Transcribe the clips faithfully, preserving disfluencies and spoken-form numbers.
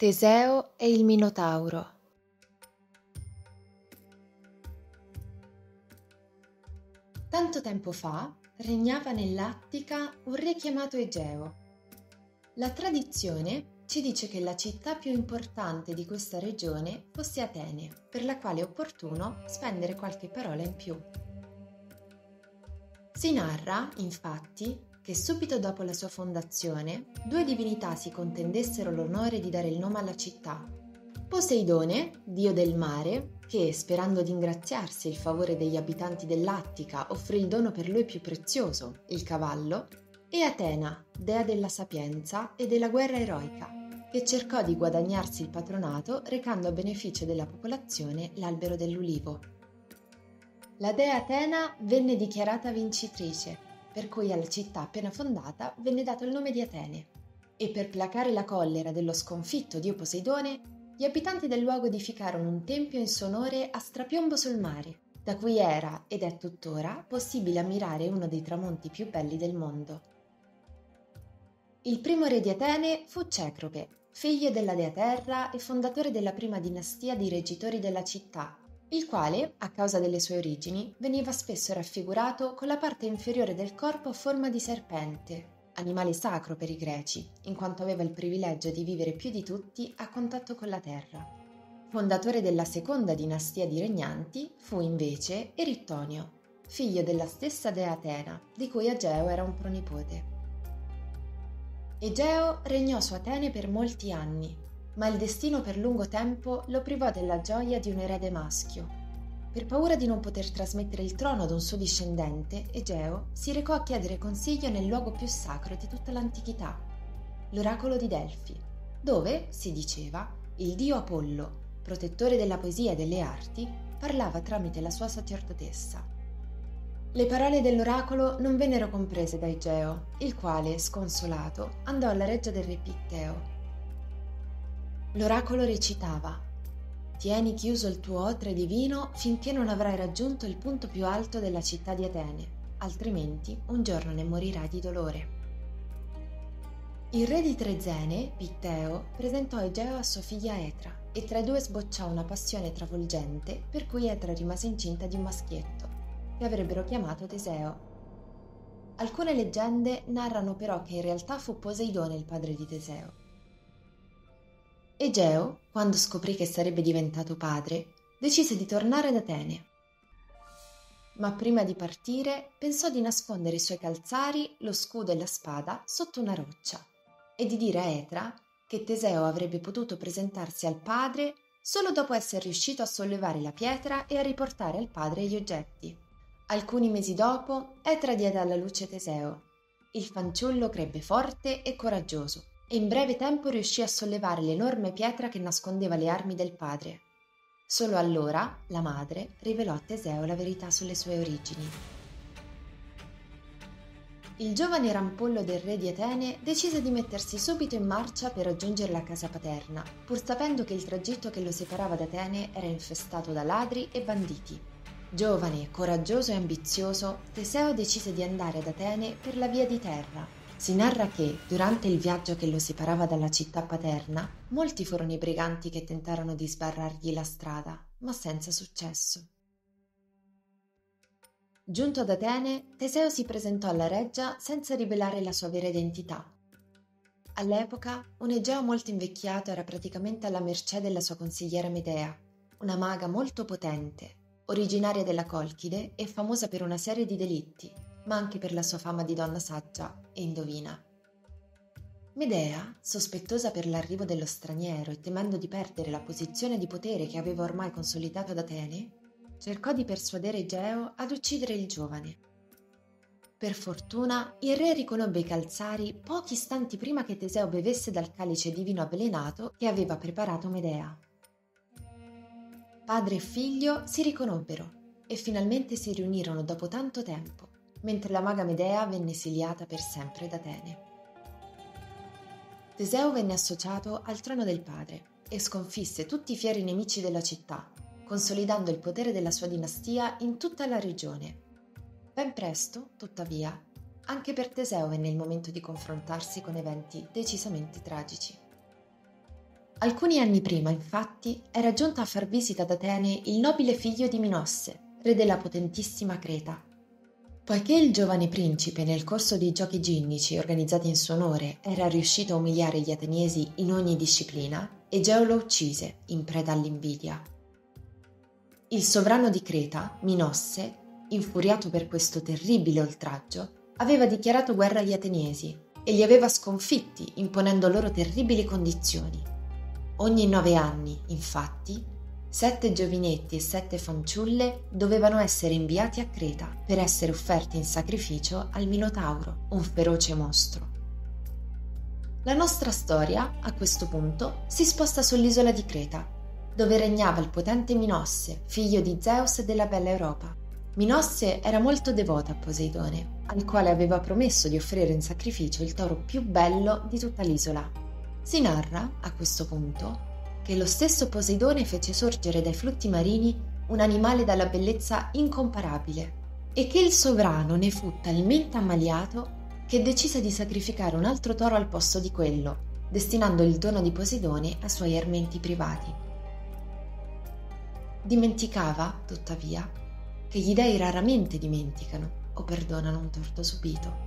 Teseo e il Minotauro. Tanto tempo fa regnava nell'Attica un re chiamato Egeo. La tradizione ci dice che la città più importante di questa regione fosse Atene, per la quale è opportuno spendere qualche parola in più. Si narra, infatti, che subito dopo la sua fondazione due divinità si contendessero l'onore di dare il nome alla città. Poseidone, dio del mare, che, sperando di ingraziarsi il favore degli abitanti dell'Attica, offrì il dono per lui più prezioso, il cavallo, e Atena, dea della sapienza e della guerra eroica, che cercò di guadagnarsi il patronato recando a beneficio della popolazione l'albero dell'ulivo. La dea Atena venne dichiarata vincitrice, per cui alla città appena fondata venne dato il nome di Atene. E per placare la collera dello sconfitto dio Poseidone, gli abitanti del luogo edificarono un tempio in suo onore a strapiombo sul mare, da cui era, ed è tuttora, possibile ammirare uno dei tramonti più belli del mondo. Il primo re di Atene fu Cecrope, figlio della dea Terra e fondatore della prima dinastia di reggitori della città, il quale, a causa delle sue origini, veniva spesso raffigurato con la parte inferiore del corpo a forma di serpente, animale sacro per i greci, in quanto aveva il privilegio di vivere più di tutti a contatto con la terra. Fondatore della seconda dinastia di regnanti fu invece Erittonio, figlio della stessa dea Atena, di cui Egeo era un pronipote. Egeo regnò su Atene per molti anni, ma il destino per lungo tempo lo privò della gioia di un erede maschio. Per paura di non poter trasmettere il trono ad un suo discendente, Egeo si recò a chiedere consiglio nel luogo più sacro di tutta l'antichità, l'oracolo di Delfi, dove, si diceva, il dio Apollo, protettore della poesia e delle arti, parlava tramite la sua sacerdotessa. Le parole dell'oracolo non vennero comprese da Egeo, il quale, sconsolato, andò alla reggia del re Pitteo. L'oracolo recitava: «Tieni chiuso il tuo otre divino finché non avrai raggiunto il punto più alto della città di Atene, altrimenti un giorno ne morirai di dolore». Il re di Trezene, Pitteo, presentò Egeo a sua figlia Etra e tra i due sbocciò una passione travolgente per cui Etra rimase incinta di un maschietto, che avrebbero chiamato Teseo. Alcune leggende narrano però che in realtà fu Poseidone il padre di Teseo. Egeo, quando scoprì che sarebbe diventato padre, decise di tornare ad Atene. Ma prima di partire pensò di nascondere i suoi calzari, lo scudo e la spada sotto una roccia e di dire a Etra che Teseo avrebbe potuto presentarsi al padre solo dopo essere riuscito a sollevare la pietra e a riportare al padre gli oggetti. Alcuni mesi dopo, Etra diede alla luce Teseo. Il fanciullo crebbe forte e coraggioso e in breve tempo riuscì a sollevare l'enorme pietra che nascondeva le armi del padre. Solo allora la madre rivelò a Teseo la verità sulle sue origini. Il giovane rampollo del re di Atene decise di mettersi subito in marcia per raggiungere la casa paterna, pur sapendo che il tragitto che lo separava da Atene era infestato da ladri e banditi. Giovane, coraggioso e ambizioso, Teseo decise di andare ad Atene per la via di terra. Si narra che, durante il viaggio che lo separava dalla città paterna, molti furono i briganti che tentarono di sbarrargli la strada, ma senza successo. Giunto ad Atene, Teseo si presentò alla reggia senza rivelare la sua vera identità. All'epoca, un Egeo molto invecchiato era praticamente alla mercé della sua consigliera Medea, una maga molto potente, originaria della Colchide e famosa per una serie di delitti, ma anche per la sua fama di donna saggia e indovina. Medea, sospettosa per l'arrivo dello straniero e temendo di perdere la posizione di potere che aveva ormai consolidato ad Atene, cercò di persuadere Egeo ad uccidere il giovane. Per fortuna, il re riconobbe i calzari pochi istanti prima che Teseo bevesse dal calice divino avvelenato che aveva preparato Medea. Padre e figlio si riconobbero e finalmente si riunirono dopo tanto tempo, mentre la maga Medea venne esiliata per sempre da Atene. Teseo venne associato al trono del padre e sconfisse tutti i fieri nemici della città, consolidando il potere della sua dinastia in tutta la regione. Ben presto, tuttavia, anche per Teseo venne il momento di confrontarsi con eventi decisamente tragici. Alcuni anni prima, infatti, era giunto a far visita ad Atene il nobile figlio di Minosse, re della potentissima Creta. Poiché il giovane principe, nel corso dei giochi ginnici organizzati in suo onore, era riuscito a umiliare gli ateniesi in ogni disciplina, Egeo lo uccise, in preda all'invidia. Il sovrano di Creta, Minosse, infuriato per questo terribile oltraggio, aveva dichiarato guerra agli ateniesi e li aveva sconfitti imponendo loro terribili condizioni. Ogni nove anni, infatti, sette giovinetti e sette fanciulle dovevano essere inviati a Creta per essere offerti in sacrificio al Minotauro, un feroce mostro. La nostra storia, a questo punto, si sposta sull'isola di Creta, dove regnava il potente Minosse, figlio di Zeus e della bella Europa. Minosse era molto devota a Poseidone, al quale aveva promesso di offrire in sacrificio il toro più bello di tutta l'isola. Si narra, a questo punto, che lo stesso Poseidone fece sorgere dai flutti marini un animale dalla bellezza incomparabile e che il sovrano ne fu talmente ammaliato che decise di sacrificare un altro toro al posto di quello, destinando il dono di Poseidone ai suoi armenti privati. Dimenticava, tuttavia, che gli dei raramente dimenticano o perdonano un torto subito.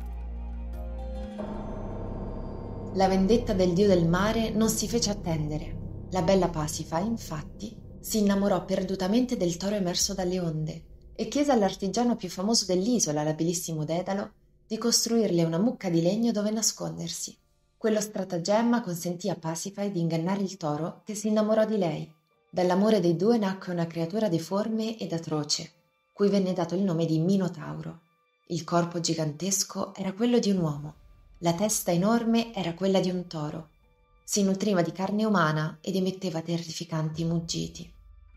La vendetta del dio del mare non si fece attendere. La bella Pasifae, infatti, si innamorò perdutamente del toro emerso dalle onde e chiese all'artigiano più famoso dell'isola, l'abilissimo Dedalo, di costruirle una mucca di legno dove nascondersi. Quello stratagemma consentì a Pasifae di ingannare il toro, che si innamorò di lei. Dall'amore dei due nacque una creatura deforme ed atroce, cui venne dato il nome di Minotauro. Il corpo gigantesco era quello di un uomo, la testa enorme era quella di un toro. Si nutriva di carne umana ed emetteva terrificanti muggiti.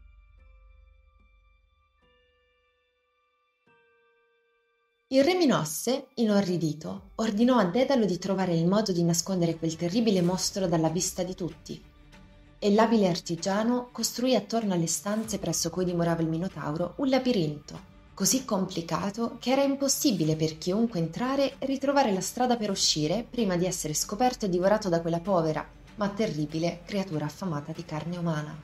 Il re Minosse, inorridito, ordinò a Dedalo di trovare il modo di nascondere quel terribile mostro dalla vista di tutti, e l'abile artigiano costruì attorno alle stanze presso cui dimorava il Minotauro un labirinto, così complicato che era impossibile per chiunque entrare e ritrovare la strada per uscire prima di essere scoperto e divorato da quella povera, ma terribile creatura affamata di carne umana.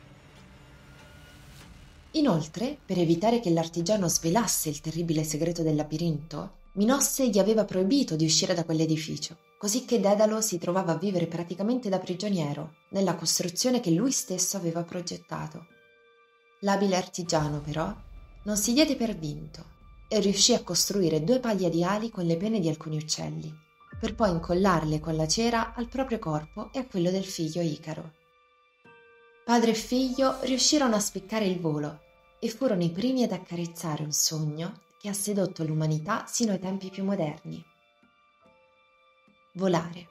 Inoltre, per evitare che l'artigiano svelasse il terribile segreto del labirinto, Minosse gli aveva proibito di uscire da quell'edificio, così che Dedalo si trovava a vivere praticamente da prigioniero nella costruzione che lui stesso aveva progettato. L'abile artigiano, però, non si diede per vinto e riuscì a costruire due paia di ali con le pene di alcuni uccelli, per poi incollarle con la cera al proprio corpo e a quello del figlio Icaro. Padre e figlio riuscirono a spiccare il volo e furono i primi ad accarezzare un sogno che ha sedotto l'umanità sino ai tempi più moderni. Volare.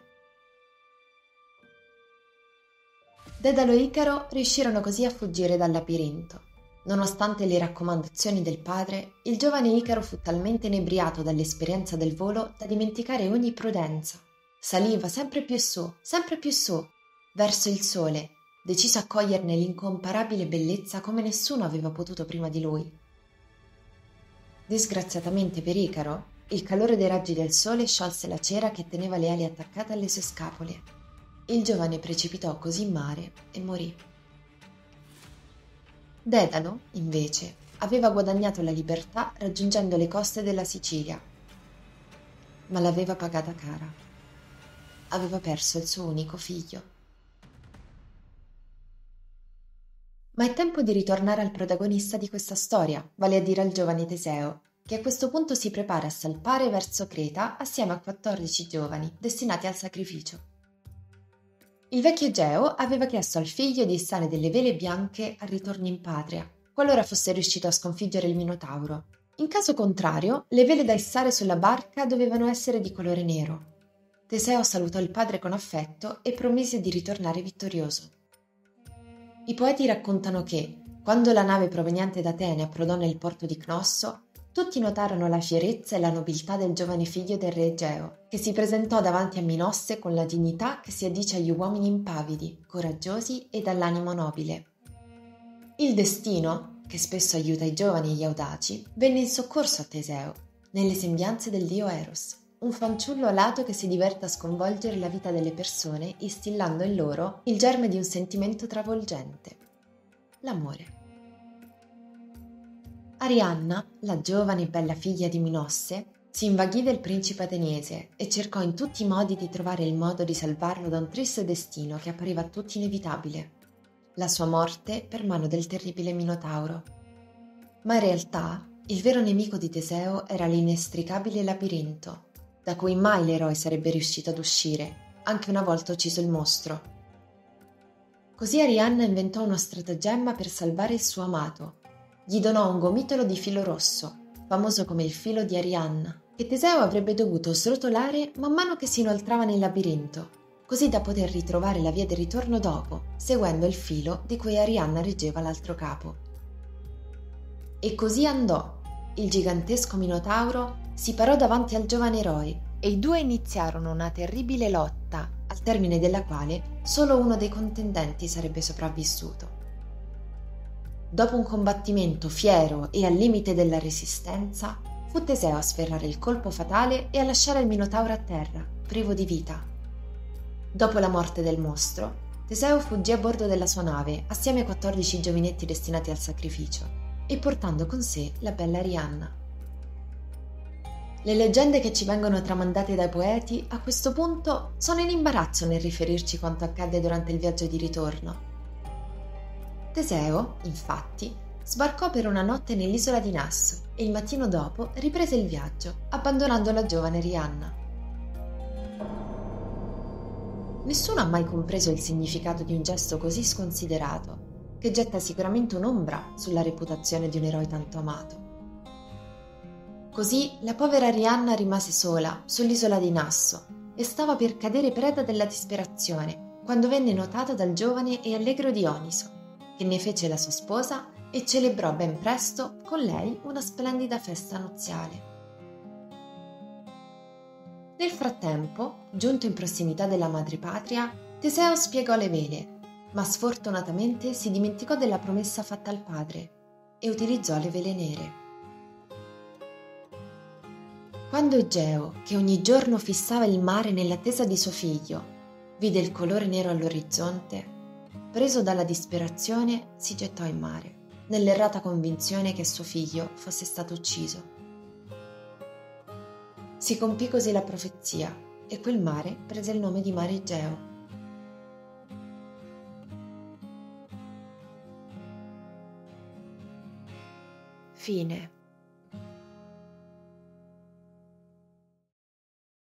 Dedalo e Icaro riuscirono così a fuggire dal labirinto. Nonostante le raccomandazioni del padre, il giovane Icaro fu talmente inebriato dall'esperienza del volo da dimenticare ogni prudenza. Saliva sempre più su, sempre più su, verso il sole, deciso a coglierne l'incomparabile bellezza come nessuno aveva potuto prima di lui. Disgraziatamente per Icaro, il calore dei raggi del sole sciolse la cera che teneva le ali attaccate alle sue scapole. Il giovane precipitò così in mare e morì. Dedalo, invece, aveva guadagnato la libertà raggiungendo le coste della Sicilia, ma l'aveva pagata cara. Aveva perso il suo unico figlio. Ma è tempo di ritornare al protagonista di questa storia, vale a dire al giovane Teseo, che a questo punto si prepara a salpare verso Creta assieme a quattordici giovani destinati al sacrificio. Il vecchio Egeo aveva chiesto al figlio di issare delle vele bianche al ritorno in patria, qualora fosse riuscito a sconfiggere il Minotauro. In caso contrario, le vele da issare sulla barca dovevano essere di colore nero. Teseo salutò il padre con affetto e promise di ritornare vittorioso. I poeti raccontano che, quando la nave proveniente da Atene approdò nel porto di Cnosso, tutti notarono la fierezza e la nobiltà del giovane figlio del re Egeo, che si presentò davanti a Minosse con la dignità che si addice agli uomini impavidi, coraggiosi e dall'animo nobile. Il destino, che spesso aiuta i giovani e gli audaci, venne in soccorso a Teseo, nelle sembianze del dio Eros, un fanciullo alato che si diverte a sconvolgere la vita delle persone instillando in loro il germe di un sentimento travolgente: l'amore. Arianna, la giovane e bella figlia di Minosse, si invaghì del principe ateniese e cercò in tutti i modi di trovare il modo di salvarlo da un triste destino che appariva a tutti inevitabile: la sua morte per mano del terribile Minotauro. Ma in realtà il vero nemico di Teseo era l'inestricabile labirinto, da cui mai l'eroe sarebbe riuscito ad uscire, anche una volta ucciso il mostro. Così Arianna inventò uno stratagemma per salvare il suo amato. Gli donò un gomitolo di filo rosso, famoso come il filo di Arianna, che Teseo avrebbe dovuto srotolare man mano che si inoltrava nel labirinto, così da poter ritrovare la via del ritorno dopo, seguendo il filo di cui Arianna reggeva l'altro capo. E così andò. Il gigantesco Minotauro si parò davanti al giovane eroe e i due iniziarono una terribile lotta, al termine della quale solo uno dei contendenti sarebbe sopravvissuto. Dopo un combattimento fiero e al limite della resistenza, fu Teseo a sferrare il colpo fatale e a lasciare il Minotauro a terra, privo di vita. Dopo la morte del mostro, Teseo fuggì a bordo della sua nave assieme ai quattordici giovinetti destinati al sacrificio e portando con sé la bella Arianna. Le leggende che ci vengono tramandate dai poeti a questo punto sono in imbarazzo nel riferirci quanto accadde durante il viaggio di ritorno. Teseo, infatti, sbarcò per una notte nell'isola di Nasso e il mattino dopo riprese il viaggio, abbandonando la giovane Arianna. Nessuno ha mai compreso il significato di un gesto così sconsiderato, che getta sicuramente un'ombra sulla reputazione di un eroe tanto amato. Così la povera Arianna rimase sola sull'isola di Nasso e stava per cadere preda della disperazione quando venne notata dal giovane e allegro Dioniso, che ne fece la sua sposa e celebrò ben presto con lei una splendida festa nuziale. Nel frattempo, giunto in prossimità della madrepatria, Teseo spiegò le vele, ma sfortunatamente si dimenticò della promessa fatta al padre e utilizzò le vele nere. Quando Egeo, che ogni giorno fissava il mare nell'attesa di suo figlio, vide il colore nero all'orizzonte, preso dalla disperazione si gettò in mare, nell'errata convinzione che suo figlio fosse stato ucciso. Si compì così la profezia e quel mare prese il nome di Mare Egeo. Fine.